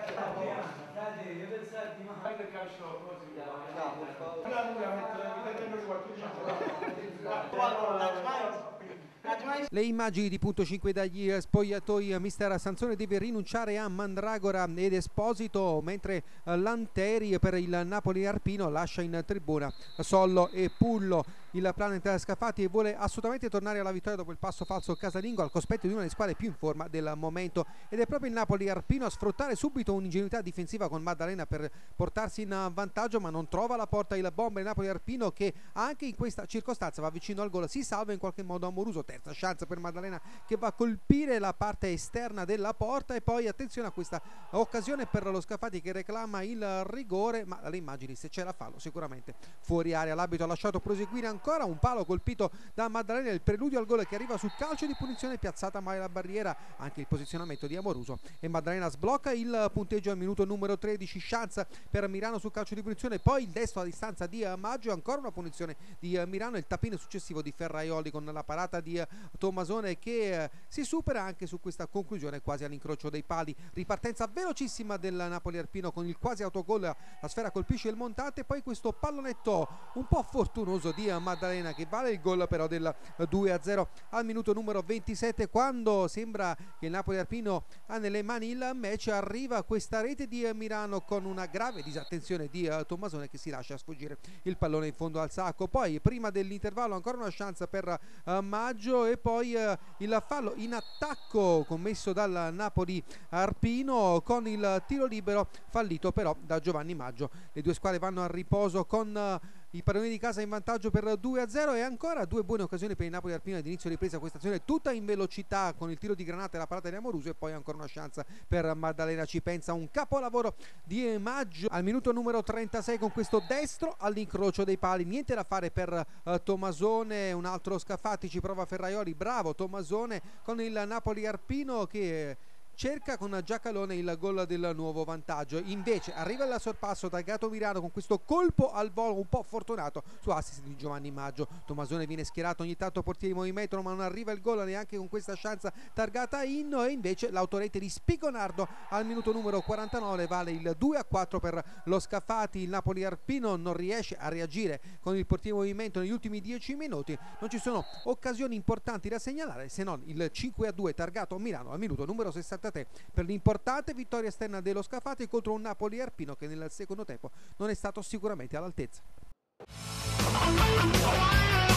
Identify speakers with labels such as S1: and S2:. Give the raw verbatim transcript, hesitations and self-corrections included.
S1: Le immagini di Punto cinque dagli spogliatoi. Mister Sansone deve rinunciare a Mandragora ed Esposito, mentre Lanteri per il Napoli Arpino lascia in tribuna Sollo e Pullo. Il Planet Scafati vuole assolutamente tornare alla vittoria dopo il passo falso casalingo al cospetto di una delle squadre più in forma del momento, ed è proprio il Napoli Arpino a sfruttare subito un'ingenuità difensiva con Maddalena per portarsi in vantaggio, ma non trova la porta il bomber Napoli Arpino, che anche in questa circostanza va vicino al gol, si salva in qualche modo Amoruso. Terza chance per Maddalena che va a colpire la parte esterna della porta, e poi attenzione a questa occasione per lo Scafati che reclama il rigore, ma dalle immagini se c'era fallo sicuramente fuori area. L'arbitro ha lasciato proseguire ancora, un palo colpito da Maddalena, il preludio al gol che arriva sul calcio di punizione piazzata male la barriera, anche il posizionamento di Amoruso, e Maddalena sblocca il punteggio al minuto numero tredici. Chance per Mirano sul calcio di punizione, poi il destro a distanza di Maggio, ancora una punizione di Mirano, il tappino successivo di Ferraioli con la parata di Tommasone che si supera anche su questa conclusione quasi all'incrocio dei pali. Ripartenza velocissima del Napoli Arpino con il quasi autogol, la sfera colpisce il montante, poi questo pallonetto un po' fortunoso di Maddalena che vale il gol però del due a zero al minuto numero ventisette, quando sembra che il Napoli Arpino ha nelle mani il match. Arriva questa rete di Mirano con una grave disattenzione di Tommasone che si lascia sfuggire il pallone in fondo al sacco. Poi prima dell'intervallo ancora una chance per Maggio, e poi il fallo in attacco commesso dal Napoli Arpino con il tiro libero fallito però da Giovanni Maggio. Le due squadre vanno a riposo con i padroni di casa in vantaggio per due a zero, e ancora due buone occasioni per il Napoli Arpino ad inizio ripresa, questa azione tutta in velocità con il tiro di Granata e la parata di Amoruso, e poi ancora una chance per Maddalena. Ci pensa un capolavoro di Maggio al minuto numero trentasei con questo destro all'incrocio dei pali, niente da fare per uh, Tommasone. Un altro Scafati, ci prova Ferraioli, bravo Tommasone con il Napoli Arpino che cerca con Giacalone il gol del nuovo vantaggio. Invece arriva il sorpasso da Gato Mirano con questo colpo al volo un po' fortunato su assist di Giovanni Maggio. Tommasone viene schierato ogni tanto portiere di movimento, ma non arriva il gol neanche con questa chance targata in, e invece l'autorete di Spigonardo al minuto numero quarantanove vale il due a quattro per lo Scafati. Il Napoli Arpino non riesce a reagire con il portiere di movimento negli ultimi dieci minuti, non ci sono occasioni importanti da segnalare se non il cinque a due targato Milano al minuto numero sessantatré per l'importante vittoria esterna dello Scafati contro un Napoli Arpino che nel secondo tempo non è stato sicuramente all'altezza.